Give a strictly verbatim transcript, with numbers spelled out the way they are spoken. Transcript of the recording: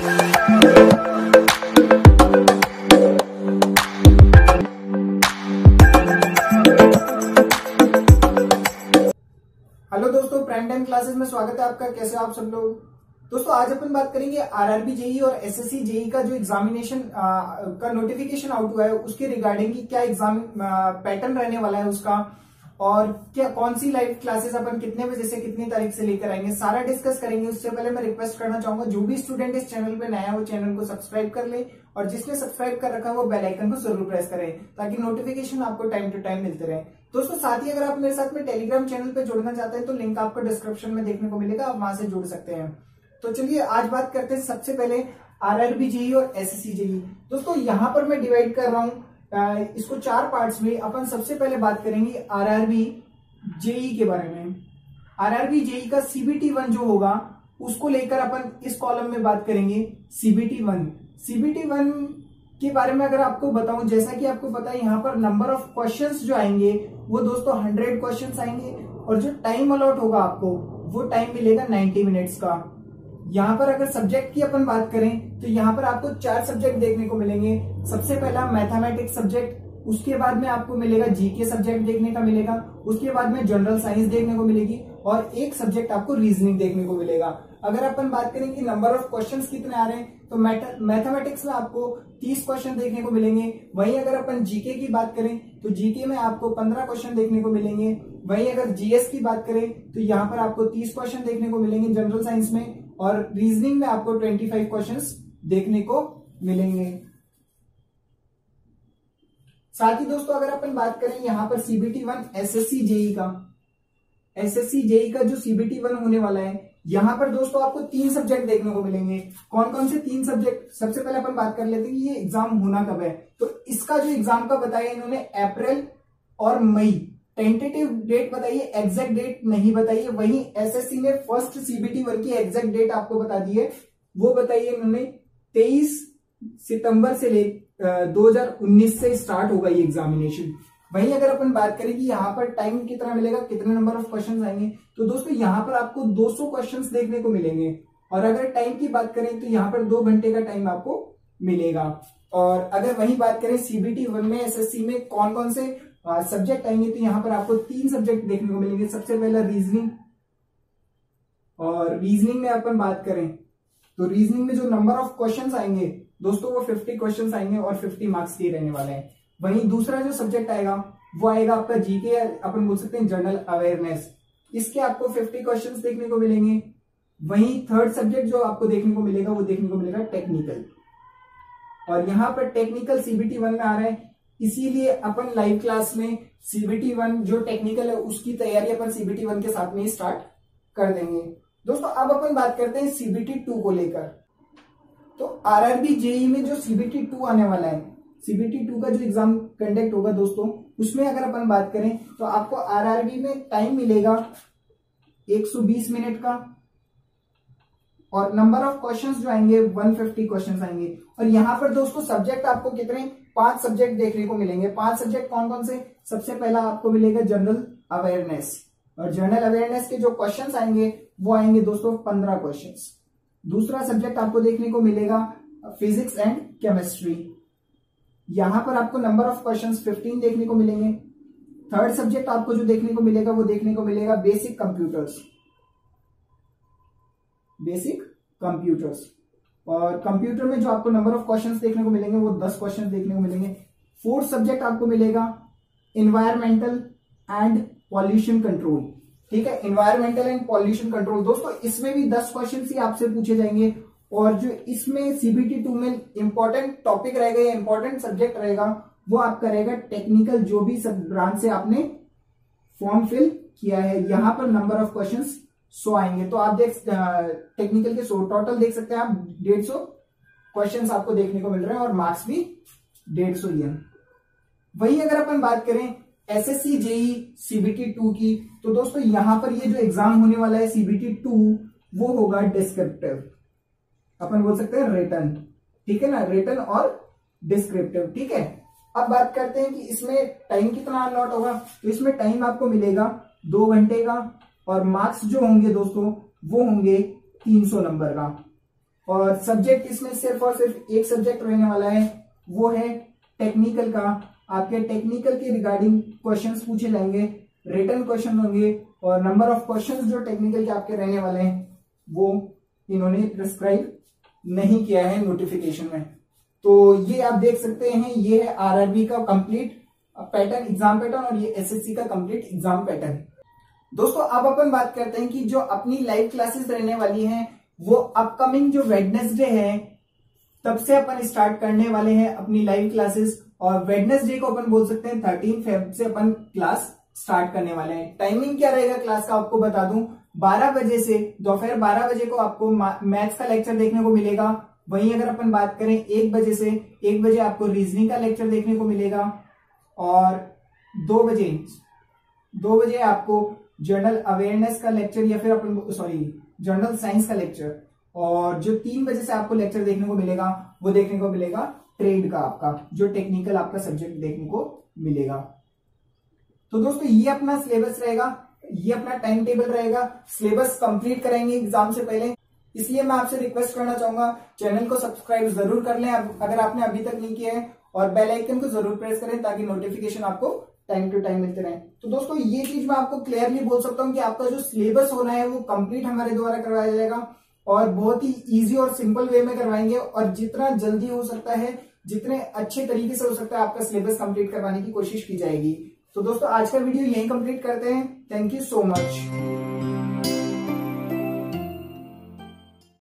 Hello दोस्तों, prime time classes में स्वागत है आपका। कैसे हो आप सब लोग? दोस्तों आज अपन बात करेंगे आरआरबी जेई और एसएससी जेई का जो एग्जामिनेशन का नोटिफिकेशन आउट हुआ है उसके रिगार्डिंग की क्या एग्जाम पैटर्न रहने वाला है उसका, और क्या कौन सी लाइव क्लासेस अपन कितने बजे से कितनी तारीख से लेकर आएंगे, सारा डिस्कस करेंगे। उससे पहले मैं रिक्वेस्ट करना चाहूंगा जो भी स्टूडेंट इस चैनल पे नया है वो चैनल को सब्सक्राइब कर ले, और जिसने सब्सक्राइब कर रखा है वो बेल आइकन को जरूर प्रेस करें ताकि नोटिफिकेशन आपको टाइम टू टाइम मिलते रहे। दोस्तों साथ ही अगर आप मेरे साथ में टेलीग्राम चैनल पे जुड़ना चाहते हैं तो लिंक आपको डिस्क्रिप्शन में देखने को मिलेगा, आप वहां से जुड़ सकते हैं। तो चलिए आज बात करते हैं सबसे पहले आरआरबी जेई और एसएससी जेई। दोस्तों यहाँ पर मैं डिवाइड कर रहा हूँ इसको चार पार्ट्स में। अपन सबसे पहले बात करेंगे आरआरबी जेई के बारे में। आरआरबी जेई का सीबीटी वन जो होगा उसको लेकर अपन इस कॉलम में बात करेंगे सीबीटी वन। सीबीटी वन के बारे में अगर आपको बताऊं, जैसा कि आपको पता है यहाँ पर नंबर ऑफ क्वेश्चंस जो आएंगे वो दोस्तों हंड्रेड क्वेश्चंस आएंगे, और जो टाइम अलॉट होगा आपको वो टाइम मिलेगा नाइन्टी मिनट्स का। यहाँ पर अगर सब्जेक्ट की अपन बात करें तो यहाँ पर आपको चार सब्जेक्ट देखने को मिलेंगे। सबसे पहला मैथमेटिक्स सब्जेक्ट, उसके बाद में आपको मिलेगा जीके सब्जेक्ट देखने का मिलेगा, उसके बाद में जनरल साइंस देखने को मिलेगी, और एक सब्जेक्ट आपको रीजनिंग देखने को मिलेगा। अगर अपन बात करें कि नंबर ऑफ क्वेश्चंस कितने आ रहे हैं तो मैथमेटिक्स में आपको तीस क्वेश्चन देखने को मिलेंगे। वहीं अगर अपन जीके की बात करें तो जीके में आपको पंद्रह क्वेश्चन देखने को मिलेंगे। वहीं अगर जीएस की बात करें तो यहाँ पर आपको तीस क्वेश्चन देखने को मिलेंगे जनरल साइंस में, और रीजनिंग में आपको पच्चीस क्वेश्चंस देखने को मिलेंगे। साथ ही दोस्तों अगर अपन बात करें यहाँ पर सीबीटी वन एसएससी जेई का, एसएससी जेई का जो सीबीटी वन होने वाला है यहाँ पर दोस्तों आपको तीन सब्जेक्ट देखने को मिलेंगे। कौन कौन से तीन सब्जेक्ट? सबसे पहले अपन बात कर लेते हैं कि ये एग्जाम होना कब है। तो इसका जो एग्जाम का बताया इन्होंने अप्रैल और मई, टेंटेटिव डेट बताइए, एग्जैक्ट डेट नहीं बताइए। वहीं एसएससी ने फर्स्ट सीबीटी वन की एग्जैक्ट डेट आपको बता दी है, वो बताइए इन्होंने तेईस सितंबर से ले दो हजार उन्नीस से स्टार्ट होगा ये एग्जामिनेशन। वहीं अगर अपन बात करें कि यहाँ पर टाइम कितना मिलेगा, कितने नंबर ऑफ क्वेश्चंस आएंगे, तो दोस्तों यहाँ पर आपको दो सौ क्वेश्चंस देखने को मिलेंगे। और अगर टाइम की बात करें तो यहाँ पर दो घंटे का टाइम आपको मिलेगा। और अगर वही बात करें सीबीटी वन में एसएससी में कौन कौन से सब्जेक्ट आएंगे तो यहाँ पर आपको तीन सब्जेक्ट देखने को मिलेंगे। सबसे पहला रीजनिंग, और रीजनिंग में अपन बात करें तो रीजनिंग में जो नंबर ऑफ क्वेश्चंस आएंगे दोस्तों वो पचास क्वेश्चंस आएंगे और पचास मार्क्स के रहने वाले हैं। वहीं दूसरा जो सब्जेक्ट आएगा वो आएगा आपका जीके, अपन बोल सकते हैं जनरल अवेयरनेस। इसके आपको पचास क्वेश्चंस देखने को मिलेंगे। वहीं थर्ड सब्जेक्ट जो आपको देखने को मिलेगा वो देखने को मिलेगा टेक्निकल, और यहाँ पर टेक्निकल सीबीटी वन में आ रहा है, इसीलिए अपन लाइव क्लास में सीबीटी वन जो टेक्निकल है उसकी तैयारी अपन सीबीटी वन के साथ में ही स्टार्ट कर देंगे। दोस्तों अब अपन बात करते हैं सीबीटी टू को लेकर। तो आरआरबी जेई में जो सीबीटी टू आने वाला है, सीबीटी टू का जो एग्जाम कंडक्ट होगा दोस्तों, उसमें अगर अपन बात करें तो आपको आरआरबी में टाइम मिलेगा एक सौ बीस मिनट का, और नंबर ऑफ क्वेश्चंस जो आएंगे एक सौ पचास क्वेश्चंस आएंगे। और यहाँ पर दोस्तों सब्जेक्ट आपको कितने, पांच सब्जेक्ट देखने को मिलेंगे। पांच सब्जेक्ट कौन कौन से? सबसे पहला आपको मिलेगा जनरल अवेयरनेस, और जनरल अवेयरनेस के जो क्वेश्चंस आएंगे वो आएंगे दोस्तों पंद्रह क्वेश्चंस। दूसरा सब्जेक्ट आपको देखने को मिलेगा फिजिक्स एंड केमिस्ट्री, यहां पर आपको नंबर ऑफ क्वेश्चंस पंद्रह देखने को मिलेंगे। थर्ड सब्जेक्ट आपको जो देखने को मिलेगा वो देखने को मिलेगा बेसिक कंप्यूटर्स, बेसिक कंप्यूटर्स, और कंप्यूटर में जो आपको नंबर ऑफ क्वेश्चंस देखने को मिलेंगे वो दस क्वेश्चंस देखने को मिलेंगे। फोर्थ सब्जेक्ट आपको मिलेगा इन्वायरमेंटल एंड पॉल्यूशन कंट्रोल, ठीक है, इन्वायरमेंटल एंड पॉल्यूशन कंट्रोल। दोस्तों इसमें भी दस क्वेश्चन ही आपसे पूछे जाएंगे, और जो इसमें सीबीटी टू में इंपॉर्टेंट टॉपिक रहेगा या इंपॉर्टेंट सब्जेक्ट रहेगा वो आपका रहेगा टेक्निकल, जो भी सब ब्रांच से आपने फॉर्म फिल किया है। यहां पर नंबर ऑफ क्वेश्चंस सौ आएंगे, तो आप देख टेक्निकल के सौ टोटल देख सकते हैं आप, डेढ़ सौ क्वेश्चन आपको देखने को मिल रहे हैं, और मार्क्स भी डेढ़ सौ ही है। वही अगर अपन बात करें एसएससी जेई सीबीटी टू की, तो दोस्तों यहां पर ये जो एग्जाम होने वाला है सीबीटी टू वो होगा डिस्क्रिप्टिव, अपन बोल सकते हैं रिटन, ठीक है ना, रिटन और डिस्क्रिप्टिव, ठीक है। अब बात करते हैं कि इसमें टाइम कितना अलॉट होगा। तो इसमें टाइम आपको मिलेगा दो घंटे का, और मार्क्स जो होंगे दोस्तों वो होंगे तीन सौ नंबर का। और सब्जेक्ट इसमें सिर्फ और सिर्फ एक सब्जेक्ट रहने वाला है, वो है टेक्निकल का। आपके टेक्निकल के रिगार्डिंग क्वेश्चंस पूछे जाएंगे, रिटन क्वेश्चन होंगे और नंबर ऑफ क्वेश्चंस जो टेक्निकल के आपके रहने वाले हैं वो इन्होंने प्रिस्क्राइब नहीं किया है नोटिफिकेशन में। तो ये आप देख सकते हैं, ये है आरआरबी का कंप्लीट पैटर्न, एग्जाम पैटर्न, और ये एसएससी का कंप्लीट एग्जाम पैटर्न। दोस्तों अब अपन बात करते हैं कि जो अपनी लाइव क्लासेस रहने वाली हैं वो अपकमिंग जो वेडनेसडे है तब से अपन स्टार्ट करने वाले हैं अपनी लाइव क्लासेस। और वेडनेसडे को अपन बोल सकते हैं थर्टीन फेब से अपन क्लास स्टार्ट करने वाले हैं। टाइमिंग क्या रहेगा क्लास का आपको बता दूं, बारह बजे से दोपहर बारह बजे को आपको मैथ्स का लेक्चर देखने को मिलेगा। वहीं अगर अपन बात करें एक बजे से एक बजे आपको रीजनिंग का लेक्चर देखने को मिलेगा, और दो बजे दो बजे आपको जनरल अवेयरनेस का लेक्चर या फिर अपन सॉरी जनरल साइंस का लेक्चर, और जो तीन बजे से आपको लेक्चर देखने को मिलेगा वो देखने को मिलेगा ट्रेड का, आपका जो टेक्निकल आपका सब्जेक्ट देखने को मिलेगा। तो दोस्तों ये अपना सिलेबस रहेगा, ये अपना टाइम टेबल रहेगा। सिलेबस कंप्लीट करेंगे एग्जाम से पहले, इसलिए मैं आपसे रिक्वेस्ट करना चाहूंगा चैनल को सब्सक्राइब जरूर कर लें अगर आपने अभी तक नहीं किया है, और बेल आइकन को जरूर प्रेस करें ताकि नोटिफिकेशन आपको टाइम टू टाइम मिलते रहे। तो दोस्तों ये चीज मैं आपको क्लियरली बोल सकता हूँ कि आपका जो सिलेबस होना है वो कंप्लीट हमारे द्वारा करवाया जाएगा, और बहुत ही इजी और सिंपल वे में करवाएंगे, और जितना जल्दी हो सकता है, जितने अच्छे तरीके से हो सकता है आपका सिलेबस कंप्लीट करवाने की कोशिश की जाएगी। तो दोस्तों आज का वीडियो यहीं कंप्लीट करते हैं। Thank you so much.